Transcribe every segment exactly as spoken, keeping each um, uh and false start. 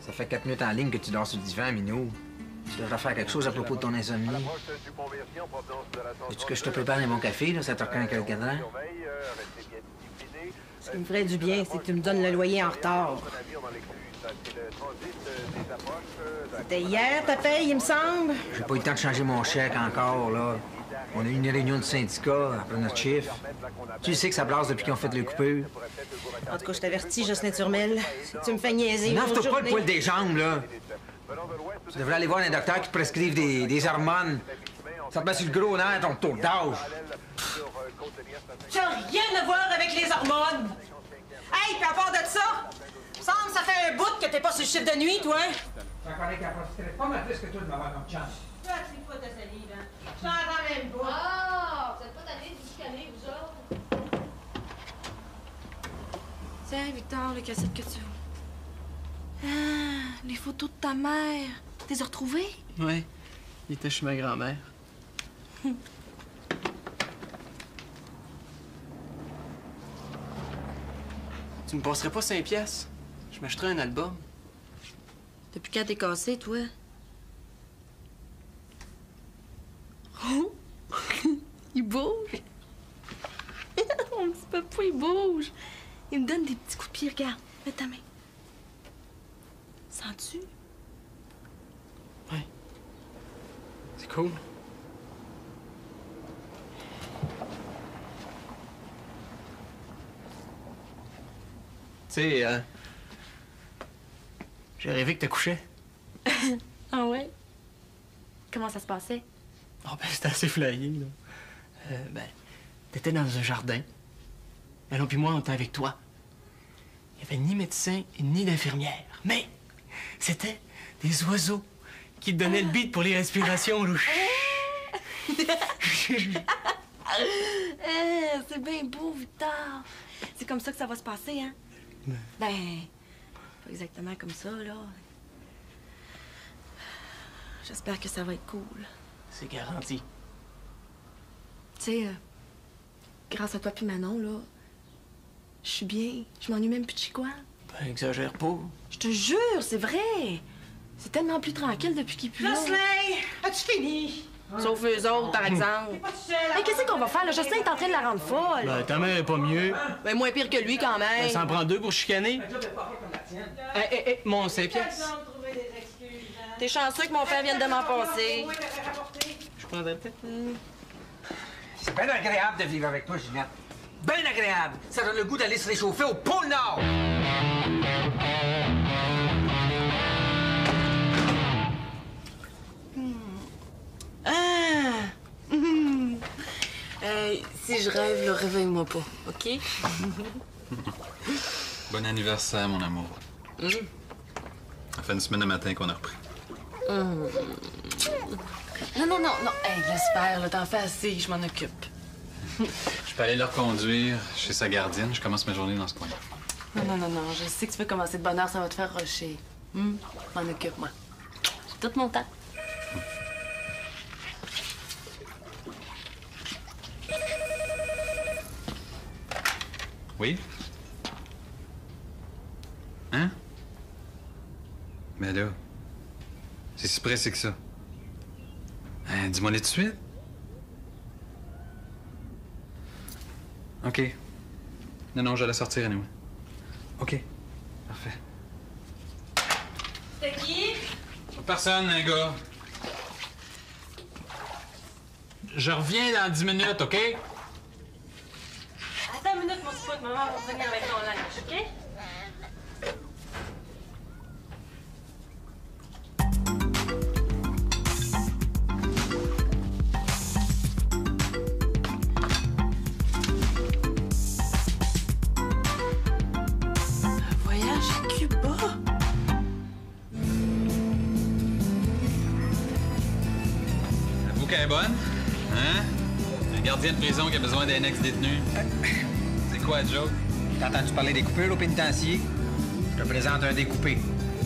Ça fait quatre minutes en ligne que tu dors sur le divan, Minou. Tu devrais faire quelque chose à propos de ton insomnie. Veux-tu que je te prépare mon café, là? Ça te reconnaît quel cadran? Ce qui me ferait du bien, c'est que tu me donnes le loyer en retard. C'était hier, ta paye, il me semble? J'ai pas eu le temps de changer mon chèque encore, là. On a eu une réunion de syndicat après notre chiffre. Tu sais que ça blase depuis qu'ils ont fait le coupure. En tout cas, je t'avertis, Jocelyn Turmel. Si tu me fais niaiser... N'enfle pas le poil des jambes, là. Tu devrais aller voir un docteur qui te prescrive des, des hormones. Ça te met sur le gros nerf, ton taux d'âge. Ça n'a rien à voir avec les hormones! Hey, puis à part de ça, semble ça fait un bout que t'es pas sur le chiffre de nuit, toi. J'en connais qu'à profiter pas mal plus que toi de m'avoir comme chance. Toi, c'est pas ta salive, hein? Je t'entends même pas. Ah! Vous êtes pas tannés de vous chicaner, vous autres? Tiens, Victor, les cassettes que tu veux. Ah, les photos de ta mère. Tu les as retrouvées? Oui. Il était chez ma grand-mère. Tu me passerais pas cinq piastres? Je m'achèterais un album. Depuis quand t'es cassé, toi? Oh! Il bouge! Mon petit papou, il bouge! Il me donne des petits coups de pied, regarde. Mets ta main. Sens-tu? Oui. C'est cool. Tu sais, euh... j'ai rêvé que t'as couché. Ah ouais? Comment ça se passait? Oh, ben, c'était assez flyé, là. Euh, ben, t'étais dans un jardin. Ben, non, puis moi, on était avec toi. Il n'y avait ni médecin ni d'infirmière. Mais c'était des oiseaux qui te donnaient le beat pour les respirations, louches. Eh, c'est bien beau, Victor. C'est comme ça que ça va se passer, hein? Ben... Ben, pas exactement comme ça, là. J'espère que ça va être cool. C'est garanti. Tu sais, euh, grâce à toi puis Manon, là, je suis bien. Je m'ennuie même plus de Chicoine. Ben, exagère pas. Je te jure, c'est vrai. C'est tellement plus tranquille depuis qu'il est plus là. Jocelyn, as-tu fini? Sauf eux autres, par exemple. T'es pas tout seul, Mais qu'est-ce qu'on va faire, là? Jocelyn est en train de la rendre folle. Ben, ta mère est pas mieux. Ben, moins pire que lui, quand même. Elle s'en prend deux pour chicaner. Hé, hé, hé, mon cinq piastres. T'es chanceux que mon père vienne de m'en passer. Je prendrais peut-être... C'est bien agréable de vivre avec toi, Ginette. Bien agréable. Ça donne le goût d'aller se réchauffer au pôle Nord. Ah! Hum. Hey, si je rêve, le réveille-moi pas, OK? Bon anniversaire, mon amour. Mm. Ça fait une semaine le matin qu'on a repris. Mm. Non, non, non, non. Hey, laisse faire, là, t'en fais assez, je m'en occupe. Je peux aller le reconduire chez sa gardienne. Je commence ma journée dans ce coin. Non, non, non, non, je sais que tu veux commencer de bonne heure, ça va te faire rusher. Hum? Je m'en occupe, moi. J'ai tout mon temps. Oui? Hein? Mais là, c'est si pressé que ça. Hein, dis-moi-les tout de suite. OK. Non, non, j'allais sortir à nous. OK. Parfait. C'est qui? Personne, un gars. Je reviens dans dix minutes, OK? Attends une minute, mon petit pote. Maman va revenir avec ton linge, OK? Voyage à Cuba? Avoue qu'elle est bonne? Hein? Un gardien de prison qui a besoin d'un ex-détenu. C'est quoi, Joe? T'as entendu parler des coupures au pénitencier? Je te présente un découpé.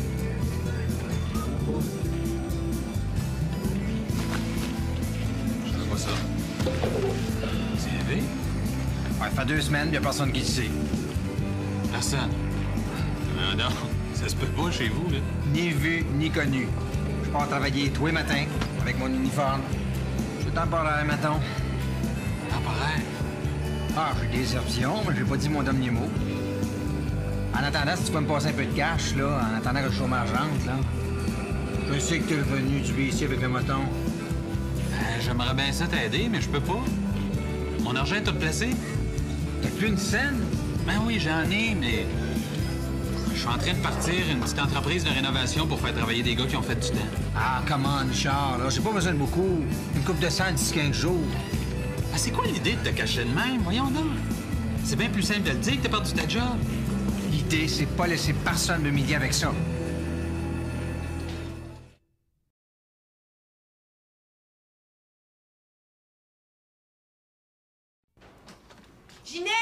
Je sais pas ça. C'est élevé? Ouais, ça fait deux semaines, il y a personne qui le sait. Personne. Non, non. Ça se peut pas chez vous, là. Ni vu, ni connu. Je pars travailler tous les matins avec mon uniforme. Je suis temporaire, mettons. Temporaire? Ah, j'ai des options, mais j'ai pas dit mon dernier mot. En attendant, si tu peux me passer un peu de cash, là, en attendant que le chômage rentre, là. Je sais que t'es revenu du ici avec le moton. Euh, J'aimerais bien ça t'aider, mais je peux pas. Mon argent est tout placé. T'as plus une scène? Ben oui, j'en ai, mais... Je suis en train de partir une petite entreprise de rénovation pour faire travailler des gars qui ont fait du temps. Ah, come on, Richard, là. J'ai pas besoin de beaucoup. Une coupe de sang d'ici quinze jours. Ah, c'est quoi l'idée de te cacher de même? Voyons donc. C'est bien plus simple de le dire que t'as perdu ta job. L'idée, c'est pas laisser personne me m'humilier avec ça. Ginette!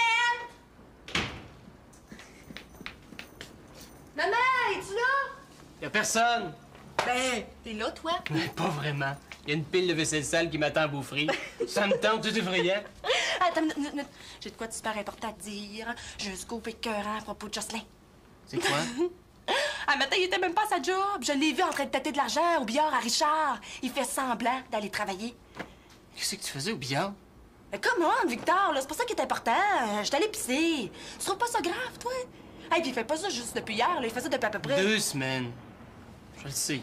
Maman, es-tu là? Y'a personne. Ben, t'es là, toi? Mais pas vraiment. Il y a une pile de vaisselle sale qui m'attend à bouffer. Ça me tente tout effrayant. Attends, une minute, une minute. J'ai de quoi de super important à te dire. J'ai un scoop écœurant à propos de Jocelyn. C'est quoi? Un matin, il était même pas à sa job. Je l'ai vu en train de tâter de l'argent au billard à Richard. Il fait semblant d'aller travailler. Qu'est-ce que tu faisais au billard? Mais comment, Victor, là? C'est pas ça qui est important. Je suis allée pisser. Tu trouves pas ça grave, toi? Hey, puis il fait pas ça juste depuis hier, là. Il fait ça depuis à peu près... Deux semaines. Je le sais.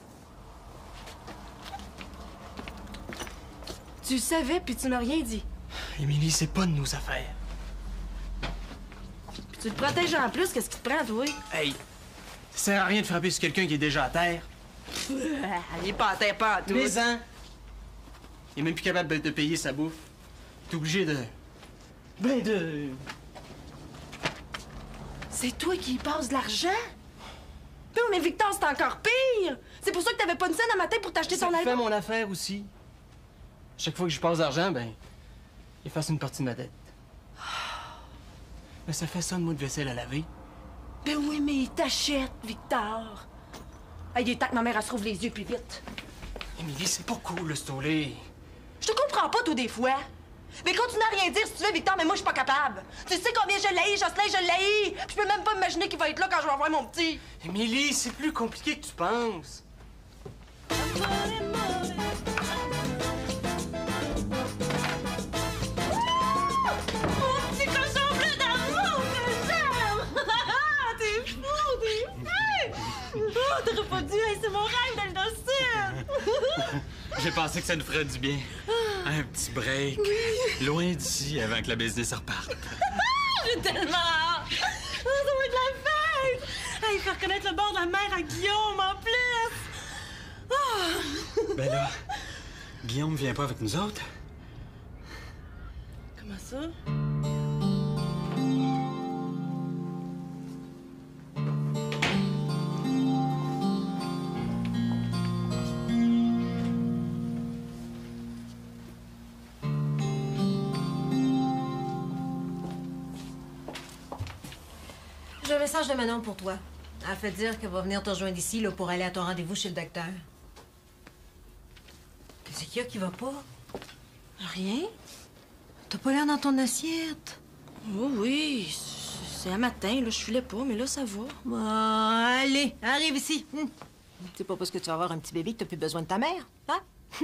Tu le savais, puis tu m'as rien dit. Émilie, c'est pas de nos affaires. Puis tu le protèges en plus, qu'est-ce qui te prend, toi? Hey, ça sert à rien de frapper sur quelqu'un qui est déjà à terre. Il est pas à terre, pas à tout. Mais hein? Il est même plus capable de te payer sa bouffe. T'es obligé de... Ben de... C'est toi qui y passes de l'argent? Non, mais Victor, c'est encore pire! C'est pour ça que t'avais pas une scène à matin pour t'acheter Ça ton fait album? mon affaire aussi. Chaque fois que je passe d'argent, ben, il efface une partie de ma tête. Mais ça fait ça de moi de vaisselle à laver. Ben oui, mais il t'achète, Victor. Hey, il est temps que ma mère elle se rouvre les yeux plus vite. Émilie, c'est pas cool, le stolé. Je te comprends pas, tout des fois. Mais continue à rien dire si tu veux, Victor, mais moi, je suis pas capable. Tu sais combien je l'haïs, Jocelyn, je l'haïs. Puis je peux même pas imaginer qu'il va être là quand je vais voir mon petit. Émilie, c'est plus compliqué que tu penses. Mon petit cochon bleu d'amour que j'aime! T'es fou, t'es fou! Oh, t'aurais pas dû, hey, c'est mon rêve d'aller dans le sud! J'ai pensé que ça nous ferait du bien. Un petit break. Loin d'ici avant que la business reparte. J'ai tellement hâte! Oh, ça va être la fête! Hey, faire connaître le bord de la mer à Guillaume en plus! Oh. Ben là, Guillaume vient pas avec nous autres? Comment ça? J'ai un message de Manon pour toi. Elle fait dire qu'elle va venir te rejoindre ici là, pour aller à ton rendez-vous chez le docteur. Qu'est-ce qu'il y a qui va pas? Rien? T'as pas l'air dans ton assiette. Oh oui, c'est un matin, là, je filais pas, mais là, ça va. Bon, allez, arrive ici. Hum. C'est pas parce que tu vas avoir un petit bébé que t'as plus besoin de ta mère, hein?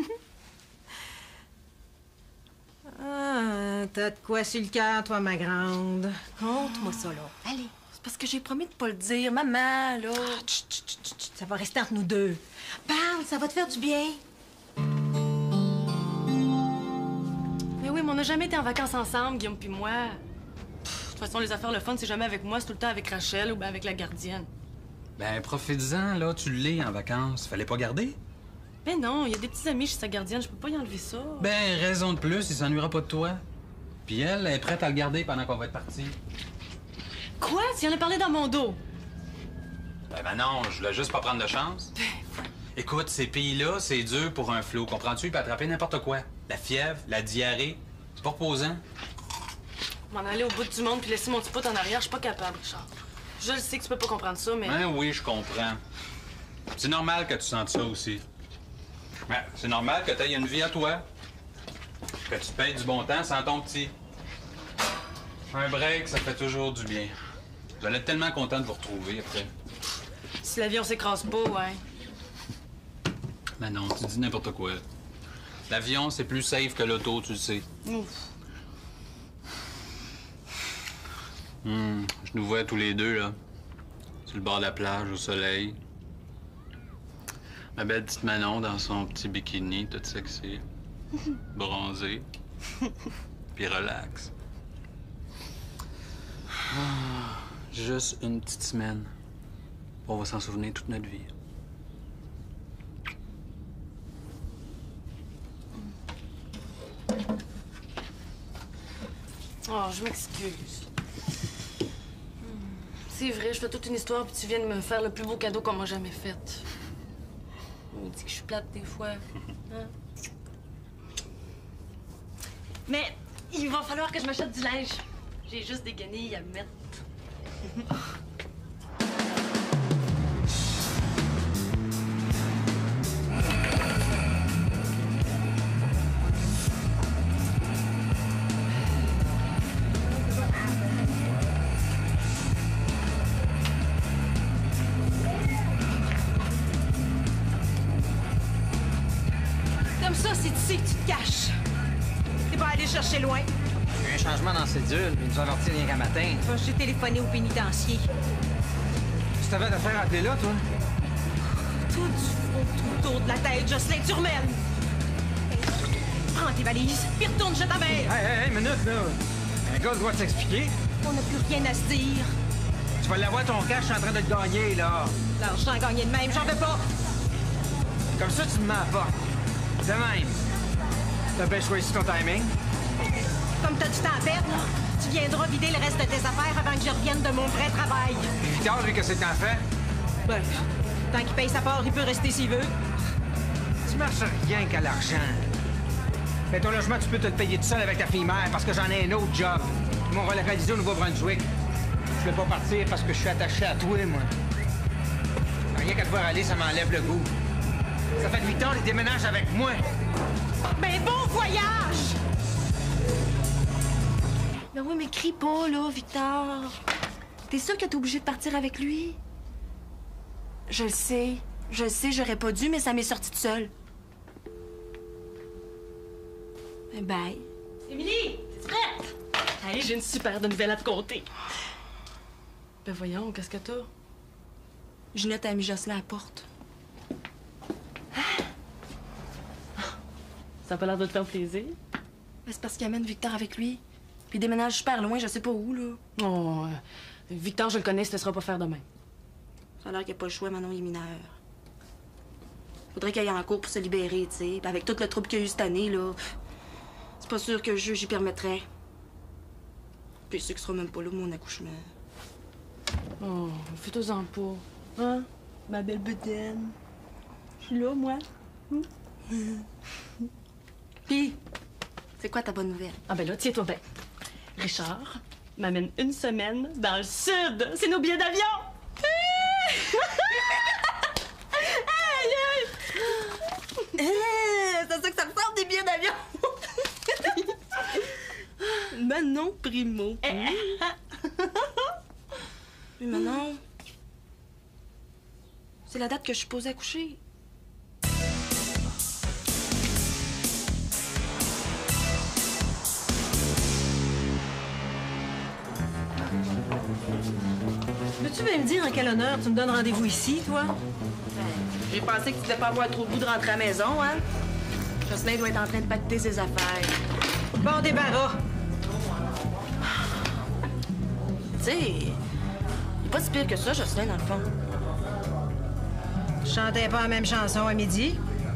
Ah, t'as de quoi sur le cœur, toi, ma grande. Conte-moi ça, là. Allez. C'est parce que j'ai promis de pas le dire, maman, là. Ah, tch, tch, tch, tch, ça va rester entre nous deux. Parle, ça va te faire du bien. Mais oui, mais on n'a jamais été en vacances ensemble, Guillaume puis moi. Pff, de toute façon, les affaires, le fun, c'est jamais avec moi, c'est tout le temps avec Rachel ou bien avec la gardienne. Ben, profites-en, là. Tu l'es en vacances. Fallait pas garder? Ben non, il y a des petits amis chez sa gardienne, je peux pas y enlever ça. Ben, raison de plus, il s'ennuiera pas de toi. Puis elle, elle est prête à le garder pendant qu'on va être partis. Quoi? Tu en as parlé dans mon dos. Ben, ben non, je voulais juste pas prendre de chance. Écoute, ces pays-là, c'est dur pour un flot. Comprends-tu? Il peut attraper n'importe quoi. La fièvre, la diarrhée. C'est pas reposant. M'en aller au bout du monde puis laisser mon petit pote en arrière, je suis pas capable, Richard. Je le sais que tu peux pas comprendre ça, mais... Ben oui, je comprends. C'est normal que tu sentes ça aussi. Ben, c'est normal que tu aies une vie à toi. Que tu te payes du bon temps sans ton petit. Un break, ça fait toujours du bien. Vous allez être tellement content de vous retrouver après. Si l'avion s'écrase pas, ouais. Ben non, tu dis n'importe quoi. L'avion, c'est plus safe que l'auto, tu le sais. Ouf. Hum, je nous vois tous les deux, là. Sur le bord de la plage, au soleil. Ma belle petite Manon dans son petit bikini, toute sexy. Bronzée. Puis relax. Ah, juste une petite semaine. On va s'en souvenir toute notre vie. Oh, je m'excuse. C'est vrai, je fais toute une histoire puis tu viens de me faire le plus beau cadeau qu'on m'a jamais fait. On me dit que je suis plate des fois. Hein? Mais il va falloir que je m'achète du linge. J'ai juste des guenilles à me mettre. Comme ça, c'est ici que tu te caches. T'es pas allé chercher loin. Il y a eu un changement dans cette cellule, puis ils nous ont avertis rien qu'à matin. Enfin, j'ai téléphoné au pénitencier. Tu t'avais d'affaires appeler là, toi? Tout du front, tout autour de la tête, Jocelyn Turmel. Prends tes valises, puis retourne chez ta mère. Hey, hey, hey, minute, là. Un gars doit s'expliquer. On n'a plus rien à se dire. Tu vas l'avoir ton cash, je suis en train de te gagner, là. L'argent gagné de même, j'en veux pas. Comme ça, tu me mets à la porte. De même. T'as bien choisi ton timing. Comme t'as du temps à perdre, là, tu viendras vider le reste de tes affaires avant que je revienne de mon vrai travail. Puis Victor, lui, qu'est-ce que t'en fais? Ben, tant qu'il paye sa part, il peut rester s'il veut. Tu marches rien qu'à l'argent. Mais ton logement, tu peux te le payer tout seul avec ta fille-mère parce que j'en ai un autre job. Ils m'ont relocalisé au Nouveau-Brunswick. Je vais pas partir parce que je suis attaché à toi, moi. Rien qu'à te voir aller, ça m'enlève le goût. Ça fait que Victor, il déménage avec moi. Ben, bon voyage! Ben oui, mais crie pas, là, Victor. T'es sûr que t'es obligé de partir avec lui? Je le sais. Je le sais, j'aurais pas dû, mais ça m'est sorti de seul. Ben, bye. Émilie, t'es prête? Hey, j'ai une super de nouvelle à te conter. Ben voyons, qu'est-ce que t'as? Ginette a mis Jocelyn à la porte. Ça a pas l'air de te faire plaisir? Ben, c'est parce qu'il amène Victor avec lui. Puis il déménage super loin, je sais pas où, là. Oh, euh, Victor, je le connais, ce ne sera pas faire de même. Ça a l'air qu'il n'y a pas le choix, Manon, il est mineur. Faudrait qu'il aille en cours pour se libérer, tu sais. Puis avec tout le trouble qu'il y a eu cette année, là, c'est pas sûr que le juge y permettrait. Puis c'est qu'il sera même pas là, mon accouchement. Oh, fais-toi-en pas. Hein? Ma belle bedaine. Je suis là, moi. Puis, c'est quoi ta bonne nouvelle? Ah ben là, tiens-toi bien. Richard m'amène une semaine dans le sud. C'est nos billets d'avion. C'est ça que ça me sort des billets d'avion. Manon Primo. Mais Manon, c'est la date que je suis posée à coucher. Veux-tu bien me dire en quel honneur tu me donnes rendez-vous ici, toi? Ben, j'ai pensé que tu devais pas avoir trop le goût de rentrer à la maison, hein? Jocelyn doit être en train de pacter ses affaires. Bon débarras! Tu sais, il est pas si pire que ça, Jocelyn, dans le fond. Je chantais pas la même chanson à midi.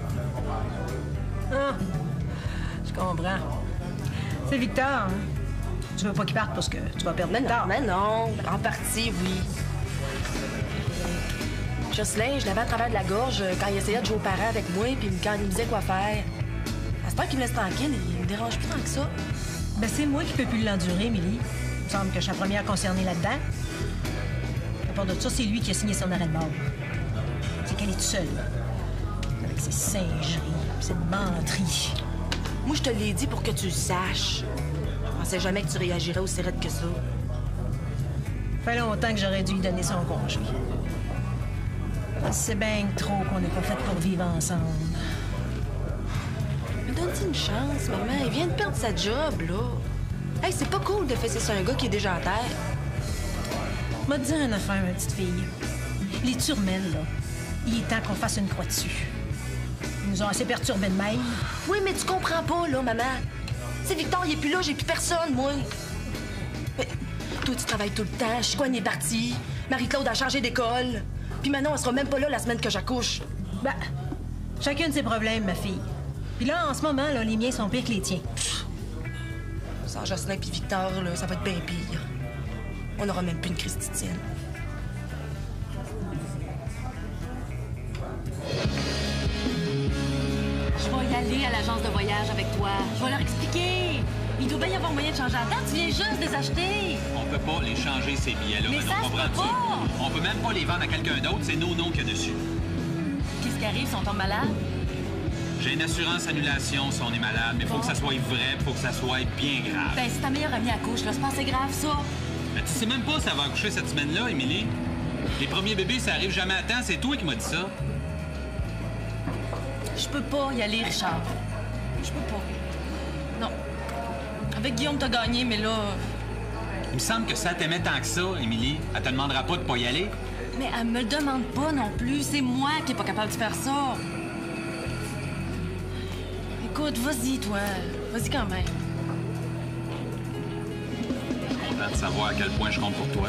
Ah, je comprends. C'est Victor, hein? Tu veux pas qu'il parte parce que tu vas perdre Mais Victor. non, mais non. En partie, oui. Jocelyn, je l'avais à travers de la gorge quand il essayait de jouer aux parents avec moi, puis quand il me disait quoi faire. À ce temps qu'il me laisse tranquille, il me dérange plus tant que ça. Ben, c'est moi qui peux plus l'endurer, Émilie. Il me semble que je suis la première concernée là-dedans. À part de ça, c'est lui qui a signé son arrêt de mort. C'est qu'elle est toute seule, là. Avec ses singeries, puis cette menterie. Moi, je te l'ai dit pour que tu le saches. Je pensais jamais que tu réagirais aussi raide que ça. Fait longtemps que j'aurais dû lui donner son congé. C'est bien trop qu'on n'est pas fait pour vivre ensemble. Mais donne-t-il une chance, maman? Il vient de perdre sa job, là. Hey, c'est pas cool de fesser sur un gars qui est déjà à terre. M'a dit une affaire, ma petite fille. Les Turmel, là, il est temps qu'on fasse une croix dessus. Ils nous ont assez perturbés de même. Oui, mais tu comprends pas, là, maman. C'est Victor, il est plus là, j'ai plus personne, moi. Mais toi, tu travailles tout le temps, Chicoine est partie, Marie-Claude a changé d'école. Puis Manon, elle sera même pas là la semaine que j'accouche. Ben, chacun de ses problèmes, ma fille. Puis là, en ce moment, là, les miens sont pires que les tiens. Sans Jocelyn puis Victor, là, ça va être bien pire. On n'aura même plus une crise titienne. Je vais y aller à l'agence de voyage avec toi. Je vais leur expliquer. Il doit bien y avoir moyen de changer la date. Tu viens juste de les acheter. On peut pas les changer, ces billets-là. Mais Manon, ça se peut comprends-tu? pas. On peut même pas les vendre à quelqu'un d'autre. C'est nos noms qu'il y a dessus. Qu'est-ce qui arrive si on tombe malade? J'ai une assurance annulation si on est malade, mais faut Bon. que ça soit vrai, faut que ça soit bien grave. Ben, si ta meilleure amie accouche, là, c'est pas assez grave, ça. Mais tu sais même pas si ça va accoucher cette semaine-là, Émilie. Les premiers bébés, ça arrive jamais à temps. C'est toi qui m'as dit ça. Je peux pas y aller, Richard. Je peux pas. Non. Avec Guillaume, t'as gagné, mais là... Il me semble que ça t'aimait tant que ça, Émilie. Elle te demandera pas de pas y aller. Mais elle me le demande pas non plus. C'est moi qui est pas capable de faire ça. Écoute, vas-y, toi. Vas-y quand même. Je suis content de savoir à quel point je compte pour toi.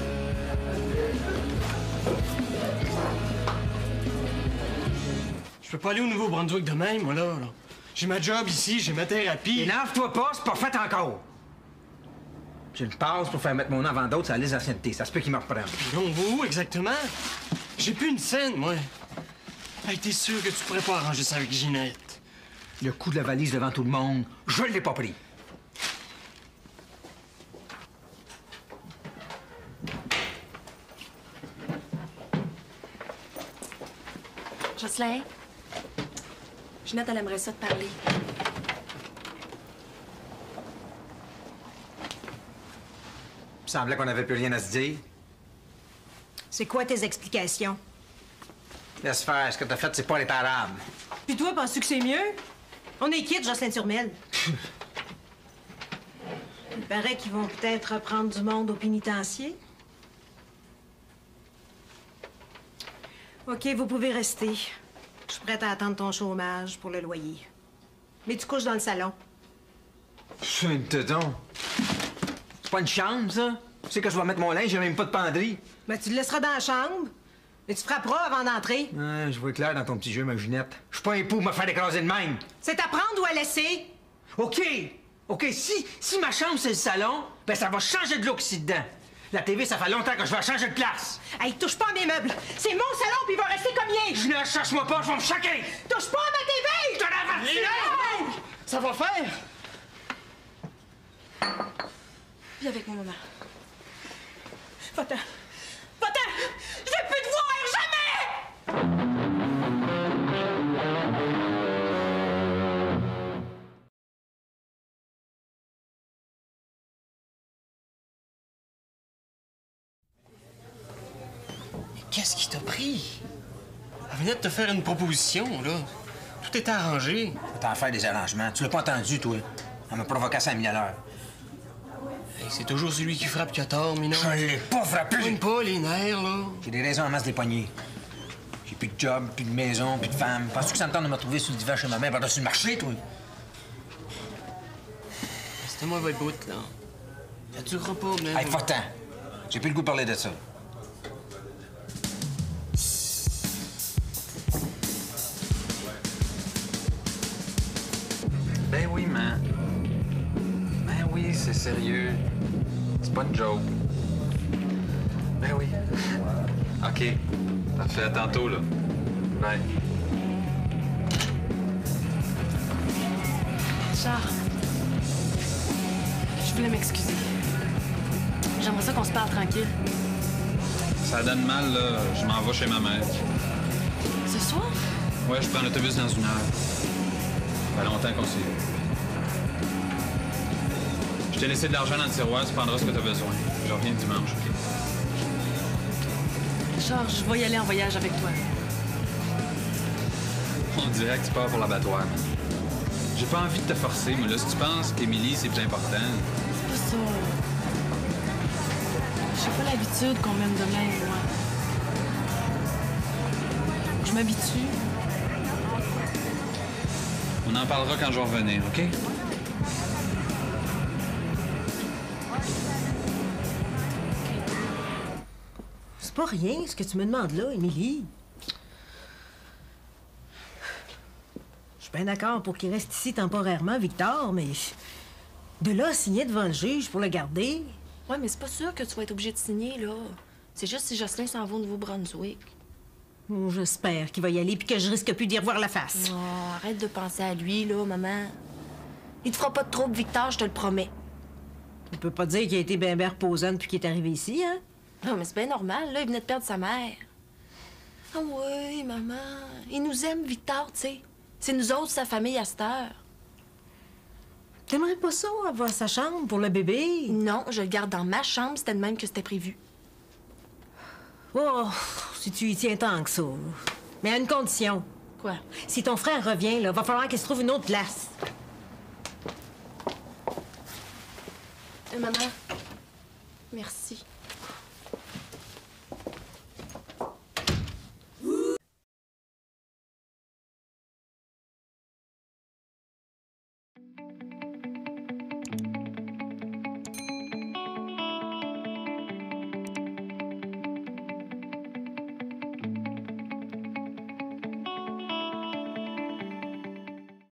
Je peux pas aller au Nouveau-Brunswick de même, moi, là. là. J'ai ma job ici, j'ai ma thérapie. Énerve-toi pas, c'est pas fait encore. J'ai une passe pour faire mettre mon nom avant d'autres sur la liste d'ancienneté. Ça se peut qu'ils me reprennent. Donc, où, exactement? J'ai plus une scène, moi. Hey, t'es sûr que tu pourrais pas arranger ça avec Ginette? Le coup de la valise devant tout le monde, je l'ai pas pris. Jocelyn, Ginette, elle aimerait ça te parler. Il me semblait qu'on n'avait plus rien à se dire. C'est quoi tes explications? Laisse faire, ce que t'as fait, c'est pas réparable. Puis toi, penses-tu que c'est mieux? On est quitte, Jocelyn Turmel. Il paraît qu'ils vont peut-être reprendre du monde au pénitencier. OK, vous pouvez rester. Je suis prête à attendre ton chômage pour le loyer. Mais tu couches dans le salon. C'est une téton. C'est pas une chambre, ça? Tu sais que je vais mettre mon linge, j'ai même pas de penderie. Ben, tu le laisseras dans la chambre. Et tu frapperas avant d'entrer. Ouais, je vois clair dans ton petit jeu, ma Ginette. Je suis pas un pou me faire écraser de même. C'est à prendre ou à laisser. OK. OK, si, si ma chambre, c'est le salon, ben ça va changer de look ici dedans. La T V, ça fait longtemps que je vais changer de place. Hey, touche pas à mes meubles. C'est mon salon, puis il va rester comme il est. Je ne cherche-moi pas, je vais me choquer. Touche pas à ma T V! Je te l'avertis! Ça va faire? Viens avec moi, maman. Va-t'en. Va-t'en! Je veux plus te voir jamais! Mais qu'est-ce qui t'a pris? Elle venait de te faire une proposition, là. Tout était arrangé. T'en faire des arrangements. Tu l'as pas entendu, toi. Elle m'a provoqué à cinq mille à l'heure. Hey, c'est toujours celui qui frappe qui a tort, Minon. Je l'ai pas frappé. Pogne pas les nerfs, là. J'ai des raisons en masse des poignets. J'ai plus de job, plus de maison, plus de femme. Penses-tu que ça me tente de me retrouver sur le divan chez ma mère par-dessus le marché, toi? C'était moi votre bout, là. Ça durera pas, mais... Hey, faut-t'en. J'ai plus le goût de parler de ça. Ben oui, man. Ben oui, c'est sérieux. C'est pas une joke. Ben oui. OK. Ça te fait à tantôt, là. Bye. Richard, je voulais m'excuser. J'aimerais ça qu'on se parle tranquille. Ça donne mal, là. Je m'en vais chez ma mère. Ce soir? Ouais, je prends l'autobus dans une heure. Ça fait longtemps qu'on s'est vu. Je t'ai laissé de l'argent dans le tiroir, tu prendras ce que t'as besoin. Je reviens dimanche, OK? Genre, je vais y aller en voyage avec toi. On dirait que tu pars pour l'abattoir. J'ai pas envie de te forcer, mais là, si tu penses qu'Émilie, c'est plus important... C'est pas ça. J'ai pas l'habitude qu'on m'aime de même, moi. Je m'habitue. On en parlera quand je vais revenir, OK? C'est pas rien, ce que tu me demandes là, Émilie. Je suis bien d'accord pour qu'il reste ici temporairement, Victor, mais... De là à signer devant le juge pour le garder... Ouais, mais c'est pas sûr que tu vas être obligé de signer, là. C'est juste si Jocelyn s'en va au Nouveau-Brunswick. Oh, j'espère qu'il va y aller puis que je risque plus d'y revoir la face. Oh, arrête de penser à lui, là, maman. Il te fera pas de trouble, Victor, je te le promets. Tu peux pas dire qu'il a été ben ben reposant depuis qu'il est arrivé ici, hein? Non, mais c'est bien normal, là, il venait de perdre sa mère. Ah oui, maman. Il nous aime, Victor, tu sais. C'est nous autres, sa famille, à cette heure. T'aimerais pas ça, avoir sa chambre pour le bébé? Non, je le garde dans ma chambre, c'était de même que c'était prévu. Oh, si tu y tiens tant que ça. Mais à une condition. Quoi? Si ton frère revient, là, va falloir qu'il se trouve une autre place. Euh, maman, merci.